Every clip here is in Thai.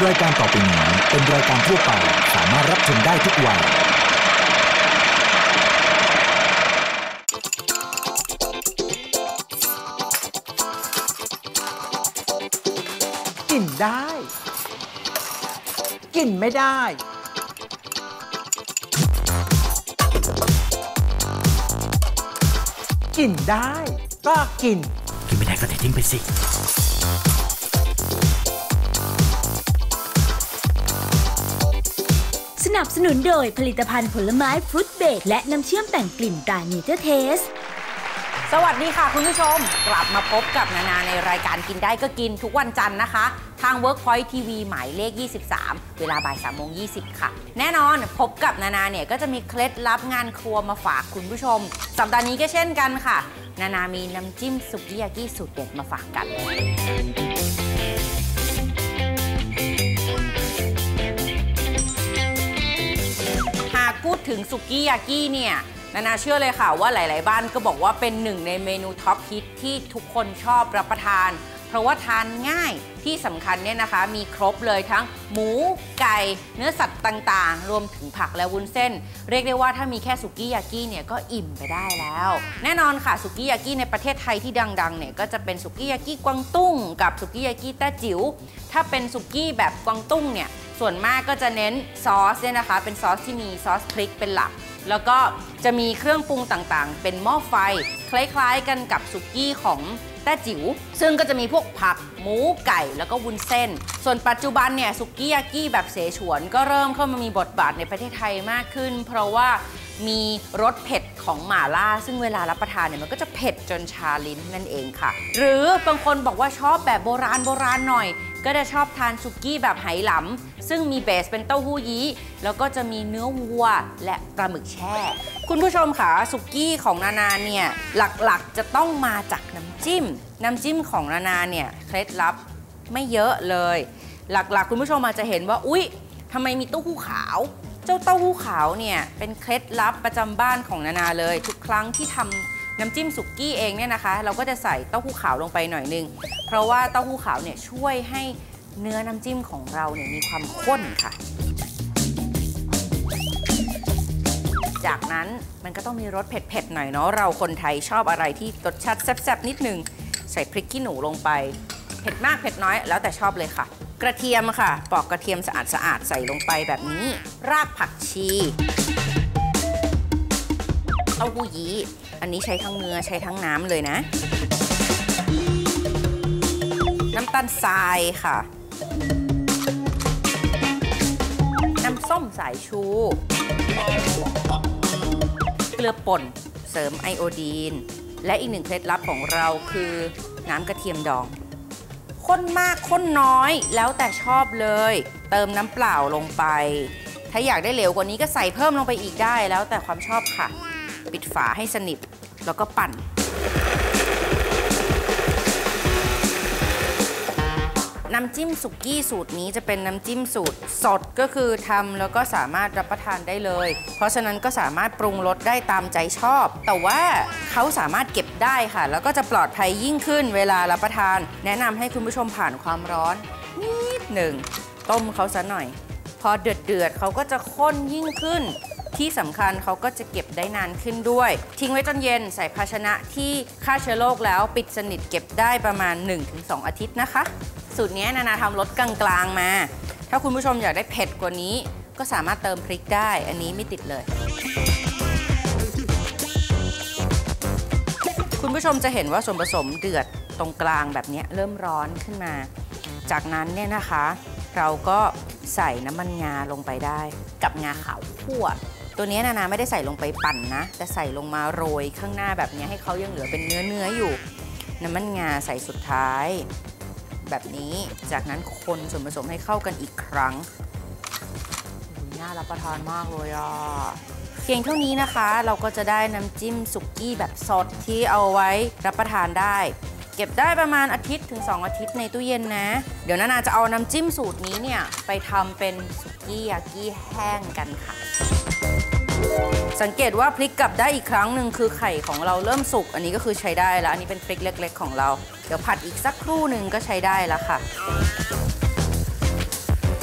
รายการต่อไปนี้เป็นรายการทั่วไปสามารถรับชมได้ทุกวัยกินได้กินไม่ได้กินได้ก็กินไม่ได้ก็ทิ้งไปสิสนับสนุนโดยผลิตภัณฑ์ผลไม้ฟรุตเบรดและน้ำเชื่อมแต่งกลิ่นตราเนเจอร์เทสสวัสดีค่ะคุณผู้ชมกลับมาพบกับนานาในรายการกินได้ก็กินทุกวันจันทร์นะคะทาง Workpoint TV หมายเลข23เวลาบ่าย 3:20 ค่ะแน่นอนพบกับนานาเนี่ยก็จะมีเคล็ดลับงานครัวมาฝากคุณผู้ชมสัปดาห์นี้ก็เช่นกันค่ะนานามีน้ำจิ้มสุกิยากิสูตรเด็ดมาฝากกันหากพูดถึงสุกิยากิเนี่ยนานาเชื่อเลยค่ะว่าหลายๆบ้านก็บอกว่าเป็นหนึ่งในเมนูท็อปฮิตที่ทุกคนชอบรับประทานเพราะว่าทานง่ายที่สำคัญเนี่ยนะคะมีครบเลยทั้งหมูไก่เนื้อสัตว์ต่างๆรวมถึงผักและวุ้นเส้นเรียกได้ว่าถ้ามีแค่สุกิยากิเนี่ยก็อิ่มไปได้แล้วแน่นอนค่ะสุกิยากิในประเทศไทยที่ดังๆเนี่ยก็จะเป็นสุกิยากิกวางตุ้งกับสุกิยากิแต้จิ๋วถ้าเป็นสุกี้แบบกวางตุ้งเนี่ยส่วนมากก็จะเน้นซอสเนี่ยนะคะเป็นซอสที่มีซอสพริกเป็นหลักแล้วก็จะมีเครื่องปรุงต่างๆเป็นหม้อไฟคล้ายๆกันกับสุกี้ของแต้จิ๋วซึ่งก็จะมีพวกผักหมูไก่แล้วก็วุ้นเส้นส่วนปัจจุบันเนี่ยสุกี้ยากิแบบเสฉวนก็เริ่มเข้ามามีบทบาทในประเทศไทยมากขึ้นเพราะว่ามีรสเผ็ดของหม่าล่าซึ่งเวลารับประทานเนี่ยมันก็จะเผ็ดจนชาลิ้นนั่นเองค่ะหรือบางคนบอกว่าชอบแบบโบราณหน่อยก็จะชอบทานสุกี้แบบไหหลำซึ่งมีเบสเป็นเต้าหู้ยี้แล้วก็จะมีเนื้อวัวและปลาหมึกแช่คุณผู้ชมค่ะสุกี้ของนานาเนี่ยหลักๆจะต้องมาจากน้ำจิ้มของนานาเนี่ยเคล็ดลับไม่เยอะเลยหลักๆคุณผู้ชมอาจจะเห็นว่าอุ๊ยทำไมมีเต้าหู้ขาวเจ้าเต้าหู้ขาวเนี่ยเป็นเคล็ดลับประจำบ้านของนานาเลยทุกครั้งที่ทำน้ำจิ้มสุกี้เองเนี่ยนะคะเราก็จะใส่เต้าหู้ขาวลงไปหน่อยนึงเพราะว่าเต้าหู้ขาวเนี่ยช่วยให้เนื้อน้ำจิ้มของเราเนี่ยมีความข้นค่ะจากนั้นมันก็ต้องมีรสเผ็ดๆหน่อยเนาะเราคนไทยชอบอะไรที่รสชาติแซ่บๆนิดนึงใส่พริกขี้หนูลงไปเผ็ดมากเผ็ดน้อยแล้วแต่ชอบเลยค่ะกระเทียมค่ะปอกกระเทียมสะอาดใส่ลงไปแบบนี้รากผักชีเต้าหู้ยี้อันนี้ใช้ทั้งเนื้อใช้ทั้งน้ำเลยนะน้ำตาลทรายค่ะน้ำส้มสายชูเกลือป่นเสริมไอโอดีนและอีกหนึ่งเคล็ดลับของเราคือน้ำกระเทียมดองข้นมากข้นน้อยแล้วแต่ชอบเลยเติมน้ำเปล่าลงไปถ้าอยากได้เหลวกว่านี้ก็ใส่เพิ่มลงไปอีกได้แล้วแต่ความชอบค่ะปิดฝาให้สนิทแล้วก็ปั่นน้ำจิ้มสุกี้สูตรนี้จะเป็นน้ำจิ้มสูตรสดก็คือทำแล้วก็สามารถรับประทานได้เลยเพราะฉะนั้นก็สามารถปรุงรสได้ตามใจชอบแต่ว่าเขาสามารถเก็บได้ค่ะแล้วก็จะปลอดภัยยิ่งขึ้นเวลารับประทานแนะนำให้คุณผู้ชมผ่านความร้อนนิดหนึ่งต้มเขาซะหน่อยพอเดือดเขาก็จะข้นยิ่งขึ้นที่สำคัญเขาก็จะเก็บได้นานขึ้นด้วยทิ้งไว้จนเย็นใส่ภาชนะที่ฆ่าเชื้อโรคแล้วปิดสนิทเก็บได้ประมาณ 1-2 อาทิตย์นะคะสูตรนี้นานาทำรสกลางๆมาถ้าคุณผู้ชมอยากได้เผ็ดกว่านี้ก็สามารถเติมพริกได้อันนี้ไม่ติดเลยคุณผู้ชมจะเห็นว่าส่วนผสมเดือดตรงกลางแบบนี้เริ่มร้อนขึ้นมาจากนั้นเนี่ยนะคะเราก็ใส่น้ำมันงาลงไปได้กับงาขาวคั่วตัวนี้นานาไม่ได้ใส่ลงไปปั่นนะแต่ใส่ลงมาโรยข้างหน้าแบบนี้ให้เขายังเหลือเป็นเนื้ออยู่น้ำมันงาใส่สุดท้ายแบบนี้จากนั้นคนส่วนผสมให้เข้ากันอีกครั้งน่ารับประทานมากเลยอ่ะเพียงเท่านี้นะคะเราก็จะได้น้ำจิ้มสุกี้แบบสดที่เอาไว้รับประทานได้เก็บได้ประมาณ1-2 อาทิตย์ในตู้เย็นนะเดี๋ยวนานาจะเอาน้ำจิ้มสูตรนี้เนี่ยไปทำเป็นสุกี้ยากิแห้งกันค่ะสังเกตว่าพลิกกลับได้อีกครั้งหนึ่งคือไข่ของเราเริ่มสุกอันนี้ก็คือใช้ได้แล้วอันนี้เป็นพริกเล็กๆของเราเดี๋ยวผัดอีกสักครู่หนึ่งก็ใช้ได้แล้วค่ะ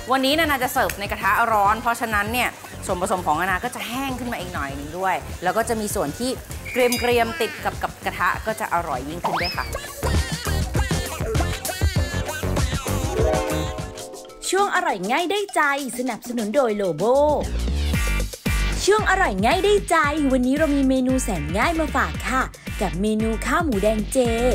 วันนี้นานาจะเสิร์ฟในกระทะร้อนเพราะฉะนั้นเนี่ยส่วนผสมของนานาก็จะแห้งขึ้นมาอีกหน่อยนึงด้วยแล้วก็จะมีส่วนที่เกรียมติดกับกระทะก็จะอร่อยยิ่งขึ้นด้วยค่ะช่วงอร่อยง่ายได้ใจสนับสนุนโดยโลโบช่วงอร่อยง่ายได้ใจวันนี้เรามีเมนูแสนง่ายมาฝากค่ะกับเมนูข้าวหมูแดงเจ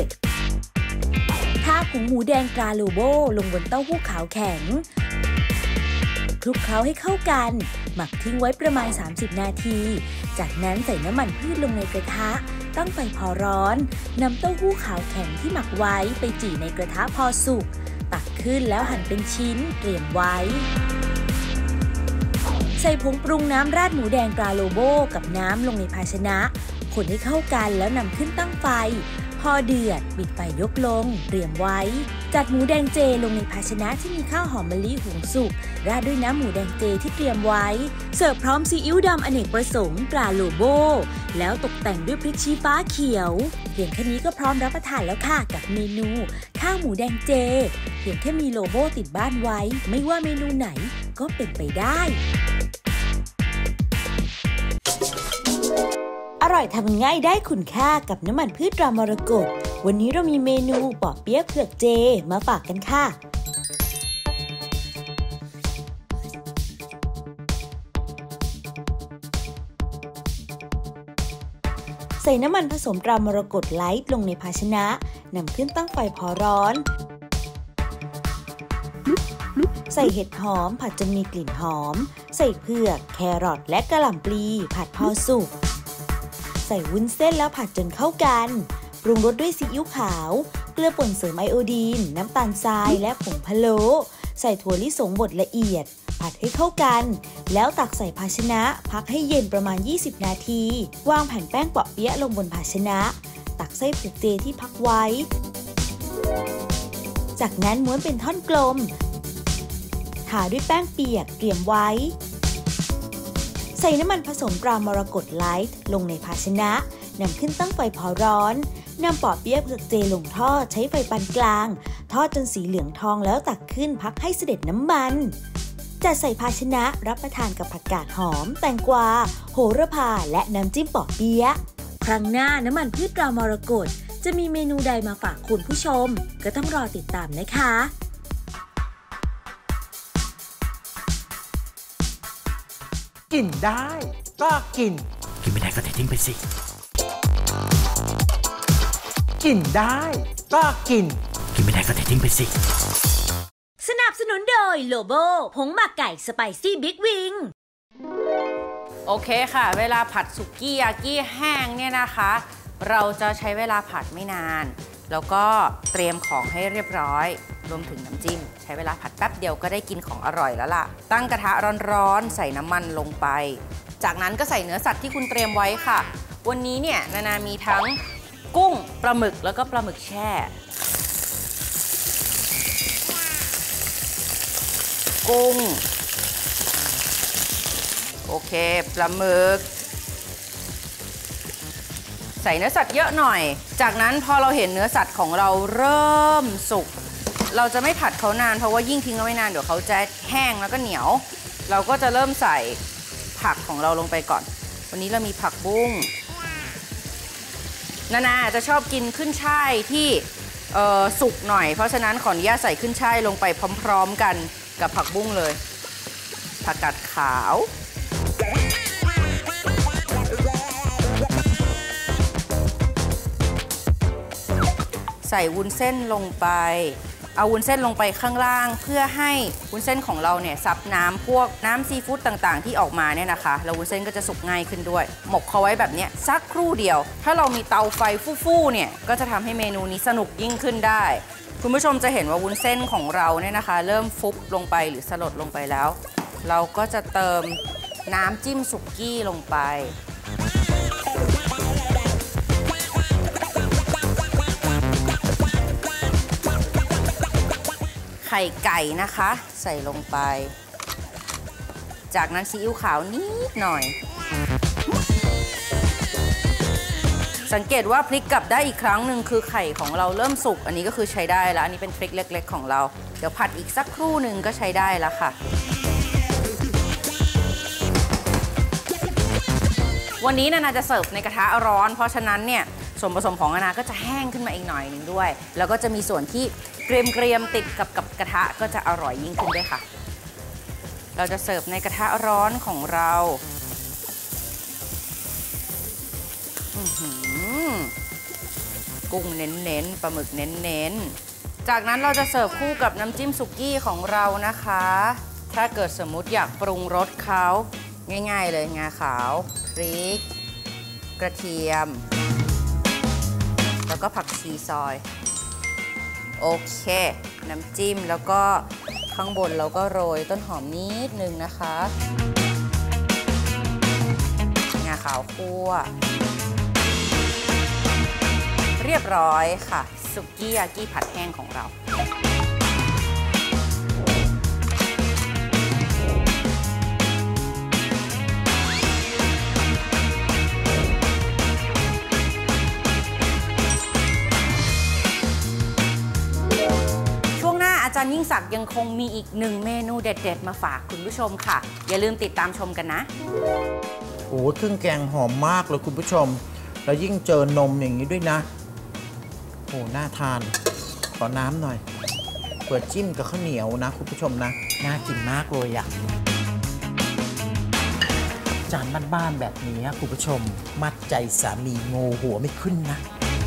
ทาผงหมูแดงตราโลโบลงบนเต้าหู้ขาวแข็งคลุกเคล้าให้เข้ากันหมักทิ้งไว้ประมาณ30นาทีจากนั้นใส่น้ำมันพืชลงในกระทะตั้งไฟพอร้อนนำเต้าหู้ขาวแข็งที่หมักไว้ไปจี่ในกระทะพอสุกตักขึ้นแล้วหั่นเป็นชิ้นเตรียมไว้ใส่ผงปรุงน้ำราดหมูแดงตราโลโบกับน้ำลงในภาชนะคนให้เข้ากันแล้วนำขึ้นตั้งไฟพอเดือดปิดไฟยกลงเตรียมไว้จัดหมูแดงเจลงในภาชนะที่มีข้าวหอมมะลิหุงสุกราดด้วยน้ำหมูแดงเจที่เตรียมไว้เสิร์ฟพร้อมซีอิ๊วดำอเนกประสงค์ตราโลโบแล้วตกแต่งด้วยพริกชี้ฟ้าเขียวเพียงแค่นี้ก็พร้อมรับประทานแล้วค่ะกับเมนูข้าวหมูแดงเจเพียงแค่มีโลโบติดบ้านไว้ไม่ว่าเมนูไหนก็เป็นไปได้อร่อยทำง่ายได้คุณค่ากับน้ำมันพืชตรามรกตวันนี้เรามีเมนูปอเปี๊ยะเผือกเจมาฝากกันค่ะใส่น้ำมันผสมตรามรกตไลท์ลงในภาชนะนำขึ้นตั้งไฟพอร้อนใส่เห็ดหอมผัดจนมีกลิ่นหอมใส่เผือกแครอทและกะหล่ำปลีผัดพอสุกใส่วุ้นเส้นแล้วผัดจนเข้ากันปรุงรสด้วยซีอิ๊วขาวเกลือป่นเสริมไอโอดีนน้ำตาลทรายและผงพะโล้ใส่ถั่วลิสงบดละเอียดผัดให้เข้ากันแล้วตักใส่ภาชนะพักให้เย็นประมาณ20นาทีวางแผ่นแป้งเปาะเปี๊ยะลงบนภาชนะตักไส้เผือกเจที่พักไว้จากนั้นม้วนเป็นท่อนกลมทาด้วยแป้งเปียกเตรียมไว้ใส่น้ำมันผสมตรามรกตไลท์ลงในภาชนะนำขึ้นตั้งไฟพอร้อนนำปอเปี๊ยะเผือกเจลงทอดใช้ไฟปานกลางทอดจนสีเหลืองทองแล้วตักขึ้นพักให้เสด็จน้ำมันจัดใส่ภาชนะรับประทานกับผักกาดหอมแตงกวาโหระพาและน้ำจิ้มปอเปี๊ยะครั้งหน้าน้ำมันพืชตรามรกตจะมีเมนูใดมาฝากคุณผู้ชมก็ต้องรอติดตามนะคะกินได้ก็กินไม่ได้ก็เททิ้งไปสิกินได้ก็กินไม่ได้ก็เททิ้งไปสิสนับสนุนโดยโลโบผงหมักไก่สไปซี่บิ๊กวิงโอเคค่ะเวลาผัดสุกี้ยากิแห้งเนี่ยนะคะเราจะใช้เวลาผัดไม่นานแล้วก็เตรียมของให้เรียบร้อยรวมถึงน้ำจิ้มใช้เวลาผัดแป๊บเดียวก็ได้กินของอร่อยแล้วล่ะตั้งกระทะร้อนๆใส่น้ำมันลงไปจากนั้นก็ใส่เนื้อสัตว์ที่คุณเตรียมไว้ค่ะวันนี้เนี่ยนานามีทั้งกุ้งปลาหมึกแล้วก็ปลาหมึกแช่กุ้งโอเคปลาหมึกใส่เนื้อสัตว์เยอะหน่อยจากนั้นพอเราเห็นเนื้อสัตว์ของเราเริ่มสุกเราจะไม่ผัดเขานานเพราะว่ายิ่งทิ้งเอาไว้นานเดี๋ยวเขาจะแห้งแล้วก็เหนียวเราก็จะเริ่มใส่ผักของเราลงไปก่อนวันนี้เรามีผักบุ้งนานาจะชอบกินขึ้นช่ายที่สุกหน่อยเพราะฉะนั้นขออนุญาตใส่ขึ้นช่ายลงไปพร้อมๆกันกับผักบุ้งเลยผักกาดขาวใส่วุ้นเส้นลงไปเอาวุ้นเส้นลงไปข้างล่างเพื่อให้วุ้นเส้นของเราเนี่ยซับน้ำพวกน้ำซีฟู้ดต่างๆที่ออกมาเนี่ยนะคะแล้ววุ้นเส้นก็จะสุกง่ายขึ้นด้วยหมกเขาไว้แบบนี้สักครู่เดียวถ้าเรามีเตาไฟฟู่ๆเนี่ยก็จะทำให้เมนูนี้สนุกยิ่งขึ้นได้คุณผู้ชมจะเห็นว่าวุ้นเส้นของเราเนี่ยนะคะเริ่มฟุบลงไปหรือสลดลงไปแล้วเราก็จะเติมน้ำจิ้มสุกี้ลงไปไข่ไก่นะคะใส่ลงไปจากนั้นซีอิ๊วขาวนิดหน่อยสังเกตว่าพลิกกลับได้อีกครั้งหนึ่งคือไข่ของเราเริ่มสุกอันนี้ก็คือใช้ได้แล้วอันนี้เป็นทริคเล็กๆของเราเดี๋ยวผัดอีกสักครู่หนึ่งก็ใช้ได้แล้วค่ะวันนี้นานาจะเสิร์ฟในกระทะร้อนเพราะฉะนั้นเนี่ยส่วนผสมของนานาก็จะแห้งขึ้นมาอีกหน่อยหนึ่งด้วยแล้วก็จะมีส่วนที่เกรียมๆติดกับกระทะก็จะอร่อยยิ่งขึ้นด้วยค่ะเราจะเสิร์ฟในกระทะร้อนของเรากุ้งเน้นๆปลาหมึกเน้นๆจากนั้นเราจะเสิร์ฟคู่กับน้ำจิ้มสุกี้ของเรานะคะถ้าเกิดสมมุติอยากปรุงรสเขาง่ายๆเลยงาขาวพริกกระเทียมแล้วก็ผักชีซอยโอเคน้ำจิ้มแล้วก็ข้างบนเราก็โรยต้นหอมนิดนึงนะคะงาขาวคั่วเรียบร้อยค่ะสุกี้ยากิผัดแห้งของเราอาจารย์ยิ่งศักดิ์ยังคงมีอีก1เมนูเด็ดๆมาฝากคุณผู้ชมค่ะอย่าลืมติดตามชมกันนะโอ้เครื่องแกงหอมมากเลยคุณผู้ชมแล้วยิ่งเจอนมอย่างนี้ด้วยนะโอ้น่าทานขอน้ำหน่อยเปิดจิ้มกับข้าวเหนียวนะคุณผู้ชมนะน่ากินมากเลยอ่ะจานบ้านๆแบบนี้คุณผู้ชมมัดใจสามีโง่หัวไม่ขึ้นนะ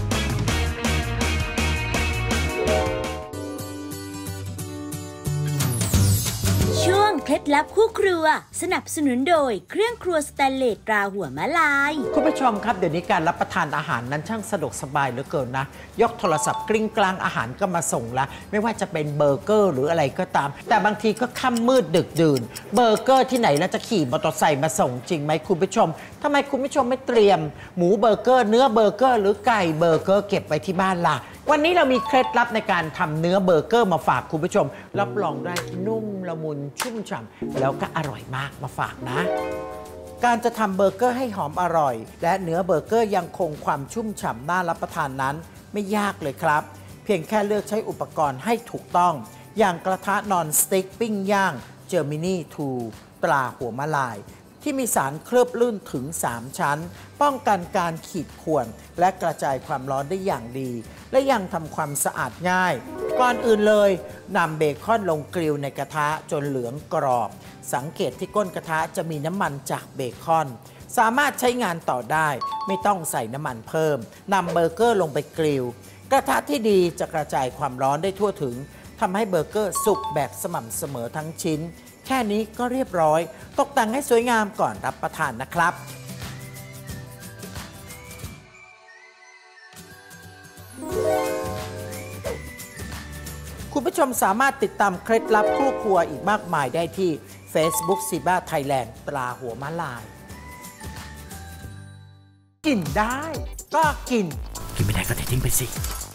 ช่วงเคล็ดลับคู่ครัวสนับสนุนโดยเครื่องครัวสแตนเลสตราหัวมะลายคุณผู้ชมครับเดี๋ยวนี้การรับประทานอาหารนั้นช่างสะดวกสบายเหลือเกินนะยกโทรศัพท์กลิ้งกลางอาหารก็มาส่งละไม่ว่าจะเป็นเบอร์เกอร์หรืออะไรก็ตามแต่บางทีก็ค่ำมืดดึกดื่นเบอร์เกอร์ที่ไหนแล้วจะขี่มอเตอร์ไซค์มาส่งจริงไหมคุณผู้ชมทำไมคุณผู้ชมไม่เตรียมหมูเบอร์เกอร์เนื้อเบอร์เกอร์หรือไก่เบอร์เกอร์เก็บไว้ที่บ้านล่ะวันนี้เรามีเคล็ดลับในการทำเนื้อเบอร์เกอร์มาฝากคุณผู้ชมรับรองได้นุ่มละมุนชุ่มฉ่ำแล้วก็อร่อยมากมาฝากนะการจะทำเบอร์เกอร์ให้หอมอร่อยและเนื้อเบอร์เกอร์ยังคงความชุ่มฉ่ำน่ารับประทานนั้นไม่ยากเลยครับเพียงแค่เลือกใช้อุปกรณ์ให้ถูกต้องอย่างกระทะนอนสติ๊กปิ้งย่างเจอร์มินี2ตราหัวมะลายที่มีสารเคลือบลื่นถึง3ชั้นป้องกันการขีดข่วนและกระจายความร้อนได้อย่างดีและยังทำความสะอาดง่ายก่อนอื่นเลยนำเบคอนลงกริลในกระทะจนเหลืองกรอบสังเกตที่ก้นกระทะจะมีน้ำมันจากเบคอนสามารถใช้งานต่อได้ไม่ต้องใส่น้ำมันเพิ่มนำเบอร์เกอร์ลงไปกริลกระทะที่ดีจะกระจายความร้อนได้ทั่วถึงทำให้เบอร์เกอร์สุกแบบสม่ำเสมอทั้งชิ้นแค่นี้ก็เรียบร้อยตกแต่งให้สวยงามก่อนรับประทานนะครับคุณผู้ชมสามารถติดตามเคล็ดลับคู่ครัวอีกมากมายได้ที่ Facebook Siba Thailand ตราหัวมะลายกินได้ก็กินไม่ได้ก็เททิ้งไปสิ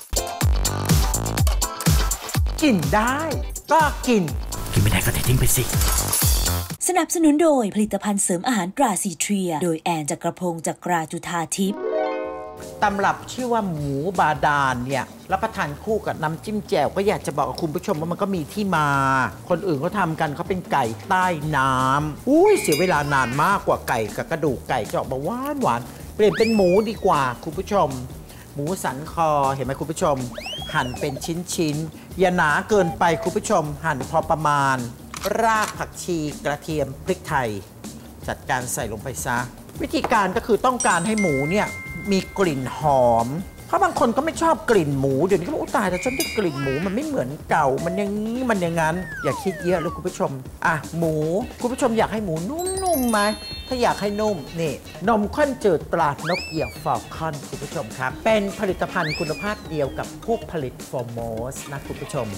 กินได้ก็กินไม่ได้ก็เททิ้งไปสิสนับสนุนโดยผลิตภัณฑ์เสริมอาหารตราซีเทรียโดยแอนจักรพงศ์จักราจุธาทิพย์ตำรับชื่อว่าหมูบาดาลเนี่ยรับประทานคู่กับน้ำจิ้มแจ่วก็อยากจะบอกกับคุณผู้ชมว่ามันก็มีที่มาคนอื่นเขาทำกันเขาเป็นไก่ใต้น้ำเสียเวลานานมากกว่าไก่กับกระดูกไก่จะออกมาหวานเปลี่ยนเป็นหมูดีกว่าคุณผู้ชมหมูสันคอเห็นไหมคุณผู้ชมหั่นเป็นชิ้นๆอย่าหนาเกินไปคุณผู้ชมหั่นพอประมาณรากผักชีกระเทียมพริกไทยจัดการใส่ลงไปซะวิธีการก็คือต้องการให้หมูเนี่ยมีกลิ่นหอมเพราะบางคนก็ไม่ชอบกลิ่นหมูเดี๋ยวนี้ก็บอกตายแต่ฉันได้กลิ่นหมูมันไม่เหมือนเก่ามันอย่างนี้มันอย่างนั้นอย่าคิดเยอะเลยคุณผู้ชมหมูคุณผู้ชมอยากให้หมูนุ่มๆไหมถ้าอยากให้นุ่มนี่นมข้นจืดตรานกเหยี่ยวฟอลคอนคุณผู้ชมครับเป็นผลิตภัณฑ์คุณภาพเดียวกับผู้ผลิตฟอร์โมสนะคุณผู้ชม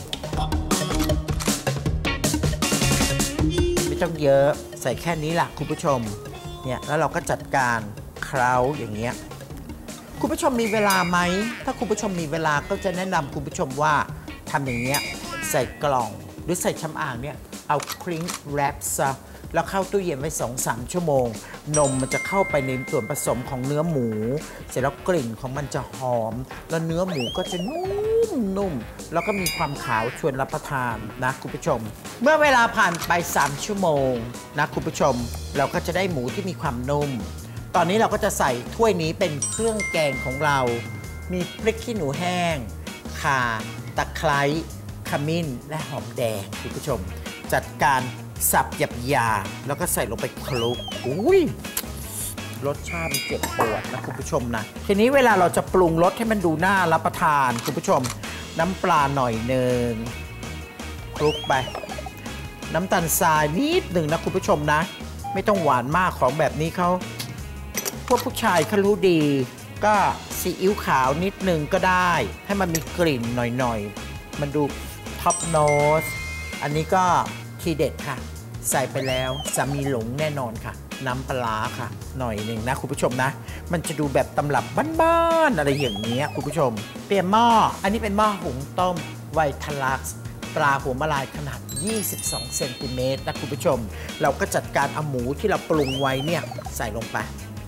ไม่ต้องเยอะใส่แค่นี้แหละคุณผู้ชมเนี่ยแล้วเราก็จัดการเคล้าอย่างเงี้ยคุณผู้ชมมีเวลาไหมถ้าคุณผู้ชมมีเวลาก็จะแนะนำคุณผู้ชมว่าทำอย่างเงี้ยใส่กล่องหรือใส่ชำอ่างเนี่ยเอาคลิ้งแรปซะแล้วเข้าตู้เย็นไว้ 2-3 ชั่วโมงนมมันจะเข้าไปในส่วนผสมของเนื้อหมูเสร็จแล้วกลิ่นของมันจะหอมแล้วเนื้อหมูก็จะนุ่มแล้วก็มีความขาวชวนรับประทานนะคุณผู้ชมเมื่อเวลาผ่านไป3 ชั่วโมงนะคุณผู้ชมเราก็จะได้หมูที่มีความนุ่มตอนนี้เราก็จะใส่ถ้วยนี้เป็นเครื่องแกงของเรามีพริกขี้หนูแห้งข่าตะไคร้ขมิ้นและหอมแดงคุณผู้ชมจัดการสับหยาบๆแล้วก็ใส่ลงไปคลุกอุ้ยรสชาติมันเจ็บปวดนะคุณผู้ชมนะทีนี้เวลาเราจะปรุงรสให้มันดูน่ารับประทานคุณผู้ชมน้ำปลาหน่อยหนึ่งคลุกไปน้ำตาลทรายนิดหนึ่งนะคุณผู้ชมนะไม่ต้องหวานมากของแบบนี้เขาพวกผู้ชายเขารู้ดีก็ซีอิ๊วขาวนิดหนึ่งก็ได้ให้มันมีกลิ่นหน่อยๆมันดูท็อปโนสอันนี้ก็ทีเด็ดค่ะใส่ไปแล้วสามีหลงแน่นอนค่ะน้ำปลาค่ะหน่อยหนึ่งนะคุณผู้ชมนะมันจะดูแบบตำรับบ้านๆอะไรอย่างเงี้ยคุณผู้ชมเปลี่ยนหม้ออันนี้เป็นหม้อหุงต้มไวทลักซ์ปลาหัวมะลายขนาด22 เซนติเมตรนะคุณผู้ชมเราก็จัดการเอาหมูที่เราปรุงไว้เนี่ยใส่ลงไป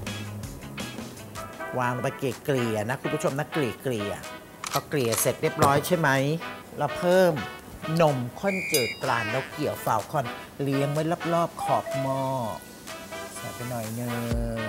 วางลงไปเกลี่ยนะคุณผู้ชมนะเกลี่ยพอเกลี่ยเสร็จเรียบร้อยใช่ไหมเราเพิ่มนมข้นจืดตราแล้วเกี่ยวฝาคอนเลี้ยงไว้รอบๆขอบหม้อใส่ไปหน่อยนึง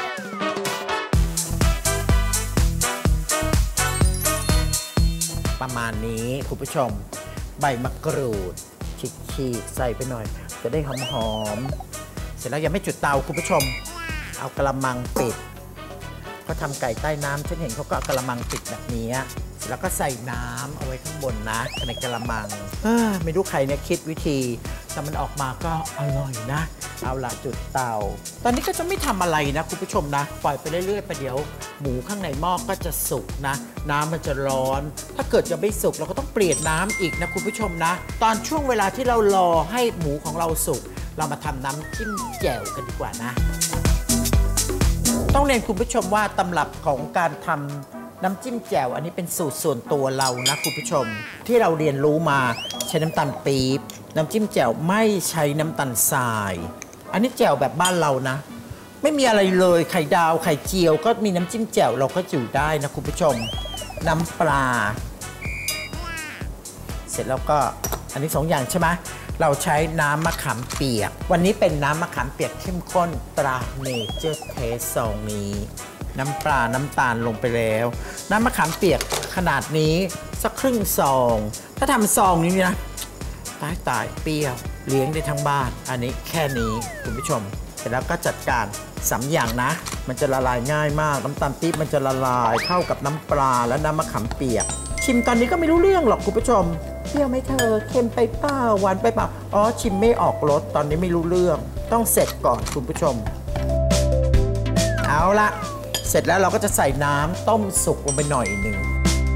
ประมาณนี้คุณผู้ชมใบมะกรูดฉีกใส่ไปหน่อยจะได้หอมๆเสร็จแล้วยังไม่จุดเตาคุณผู้ชมเอากระมังปิดเขาทำไก่ใต้น้ำฉันเห็นเขาก็เอากระมังปิดแบบนี้แล้วก็ใส่น้ำเอาไว้ข้างบนนะในกระมังไม่รู้ใครเนี่ยคิดวิธีแต่มันออกมาก็อร่อยนะเอาละจุดเตาตอนนี้ก็จะไม่ทำอะไรนะคุณผู้ชมนะปล่อยไปเรื่อยๆไปเดี๋ยวหมูข้างในหม้อก็จะสุกนะน้ำมันจะร้อนถ้าเกิดจะไม่สุกเราก็ต้องเปลี่ยนน้ำอีกนะคุณผู้ชมนะตอนช่วงเวลาที่เรารอให้หมูของเราสุกเรามาทำน้ำจิ้มแจ่วกันดีกว่านะต้องเรียนคุณผู้ชมว่าตำรับของการทำน้ำจิ้มแจ่วอันนี้เป็นสูตรส่วนตัวเรานะคุณผู้ชมที่เราเรียนรู้มาใช้น้ำตาลปี๊บน้ำจิ้มแจ่วไม่ใช้น้ำตาลทรายอันนี้แจ่วแบบบ้านเรานะไม่มีอะไรเลยไข่ดาวไข่เจียวก็มีน้ำจิ้มแจ่วเราก็อยู่ได้นะคุณผู้ชมน้ำปลาเสร็จแล้วก็อันนี้2 อย่างใช่ไหมเราใช้น้ำมะขามเปียกวันนี้เป็นน้ำมะขามเปียกเข้มข้นตราเนเจอร์เทสซองนี้น้ำปลาน้ำตาลลงไปแล้วน้ำมะขามเปียกขนาดนี้สักครึ่งซองถ้าทำซองนี้นะตายเปรี้ยวเลี้ยงได้ทั้งบ้านอันนี้แค่นี้คุณผู้ชมเสร็จแล้วก็จัดการ3 อย่างนะมันจะละลายง่ายมากน้ำตาลปี๊บมันจะละลายเข้ากับน้ำปลาและน้ำมะขามเปียกชิมตอนนี้ก็ไม่รู้เรื่องหรอกคุณผู้ชมเปรี้ยวไหมเธอเค็มไปเปล่าหวานไปเปล่าอ๋อชิมไม่ออกรสตอนนี้ไม่รู้เรื่องต้องเสร็จก่อนคุณผู้ชมเอาละเสร็จแล้วเราก็จะใส่น้ำต้มสุกลงไปหน่อยหนึ่ง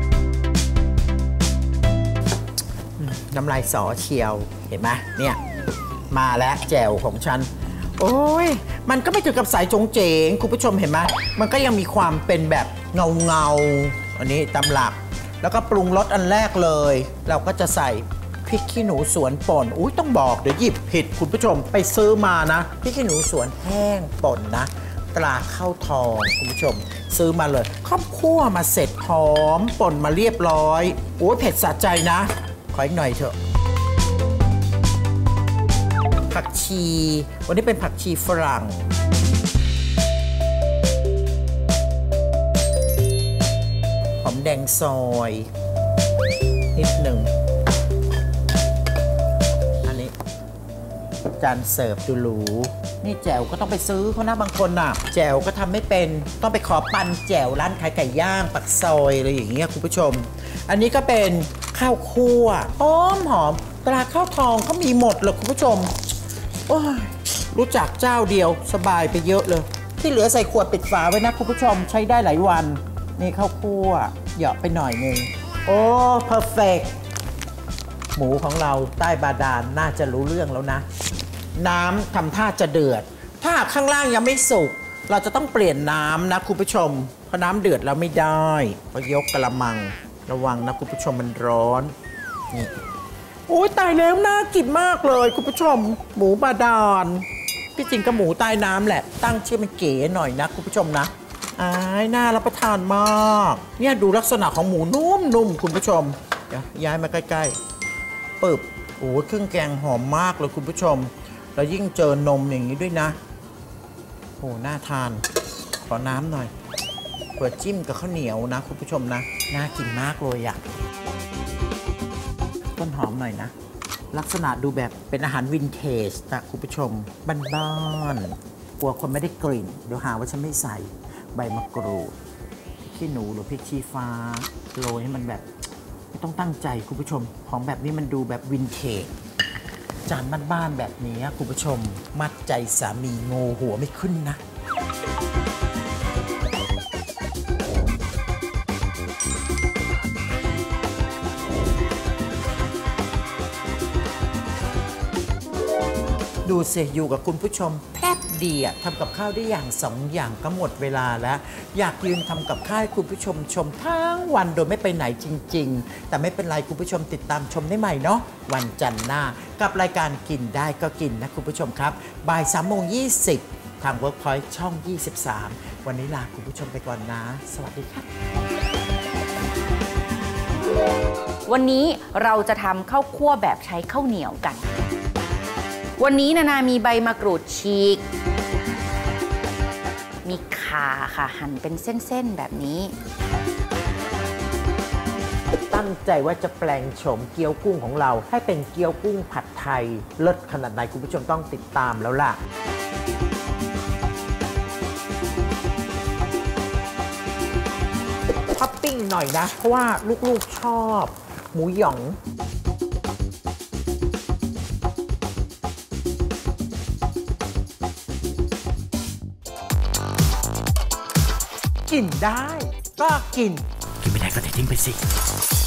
น้ำลายสอเชียวเห็นไหมเนี่ยมาแล้วแจ่วของฉันโอ้ยมันก็ไม่ถึงกับสายจงเจงคุณผู้ชมเห็นไหมมันก็ยังมีความเป็นแบบเงาอันนี้ตำหลักแล้วก็ปรุงรสอันแรกเลยเราก็จะใส่พริกขี้หนูสวนป่นอุ้ยต้องบอกเดี๋ยวหยิบผิดคุณผู้ชมไปซื้อมานะพริกขี้หนูสวนแห้งป่นนะตราข้าวทองคุณผู้ชมซื้อมาเลยข้าวคั่วมาเสร็จหอมป่นมาเรียบร้อยโอ้ยเผ็ดสะใจนะขออีกหน่อยเถอะผักชีวันนี้เป็นผักชีฝรั่งหอมแดงซอยนิดหนึ่งอันนี้จานเสิร์ฟดูหรูนี่แจ่วก็ต้องไปซื้อเขานะบางคนน่ะแจ่วก็ทำไม่เป็นต้องไปขอปั่นแจ่วร้านขายไก่ย่างปักซอยอะไรอย่างเงี้ยคุณผู้ชมอันนี้ก็เป็นข้าวคั่วหอมตราข้าวทองเขามีหมดเลยคุณผู้ชมโอ้ยรู้จักเจ้าเดียวสบายไปเยอะเลยที่เหลือใส่ขวดปิดฝาไว้นะคุณผู้ชมใช้ได้หลายวันนี่ข้าวคั่วเหยาะไปหน่อยนึงโอ้เพอร์เฟกต์หมูของเราใต้บาดาลน่าจะรู้เรื่องแล้วนะน้ำทำท่าจะเดือดถ้าข้างล่างยังไม่สุกเราจะต้องเปลี่ยนน้ำนะคุณผู้ชมเพราะน้ำเดือดเราไม่ได้ก็ยกกระมังระวังนะคุณผู้ชมมันร้อนนี่โอ้ยตายแล้วน่ากินมากเลยคุณผู้ชมหมูบาดาลที่จริงก็หมูใต้น้ำแหละตั้งชื่อมันเก๋หน่อยนะคุณผู้ชมนะน่ารับประทานมากเนี่ยดูลักษณะของหมูนุ่มๆคุณผู้ชมเดี๋ยวย้ายมาใกล้ๆปึ๊บโอ้ยเครื่องแกงหอมมากเลยคุณผู้ชมแล้วยิ่งเจอนมอย่างนี้ด้วยนะโอ้น่าทานขอน้ำหน่อยเปิดจิ้มกับข้าวเหนียวนะคุณผู้ชมนะน่ากินมากเลยอะต้นหอมหน่อยนะลักษณะดูแบบเป็นอาหารวินเทจนะคุณผู้ชมบ้านๆกลัวคนไม่ได้กลิ่นเดี๋ยวหาว่าฉันไม่ใส่ใบมะกรูดขี้หนูหรือพริกชี้ฟ้าโรยให้มันแบบไม่ต้องตั้งใจคุณผู้ชมของแบบนี้มันดูแบบวินเทจจานบ้านๆแบบนี้คุณผู้ชมมัดใจสามีโง่หัวไม่ขึ้นนะดูสิอยู่กับคุณผู้ชมแป๊บเดียวทำกับข้าวได้อย่าง2 อย่างก็หมดเวลาแล้วอยากยืนทำกับข้าวให้คุณผู้ชมชมทั้งวันโดยไม่ไปไหนจริงๆแต่ไม่เป็นไรคุณผู้ชมติดตามชมได้ใหม่เนาะวันจันทร์หน้ากับรายการกินได้ก็กินนะคุณผู้ชมครับบ่าย 3:20 ทาง Workpoint ช่อง 23 วันนี้ลาคุณผู้ชมไปก่อนนะสวัสดีครับวันนี้เราจะทำข้าวคั่วแบบใช้ข้าวเหนียวกันวันนี้นานามีใบมะกรูดฉีกมีข่าค่ะหั่นเป็นเส้นๆแบบนี้ตั้งใจว่าจะแปลงโฉมเกี๊ยวกุ้งของเราให้เป็นเกี๊ยวกุ้งผัดไทยเลิศขนาดไหนคุณผู้ชมต้องติดตามแล้วล่ะท็อปปิ้งหน่อยนะเพราะว่าลูกๆชอบหมูหยองกินได้ก็กินไม่ได้ก็ทิ้งไปสิ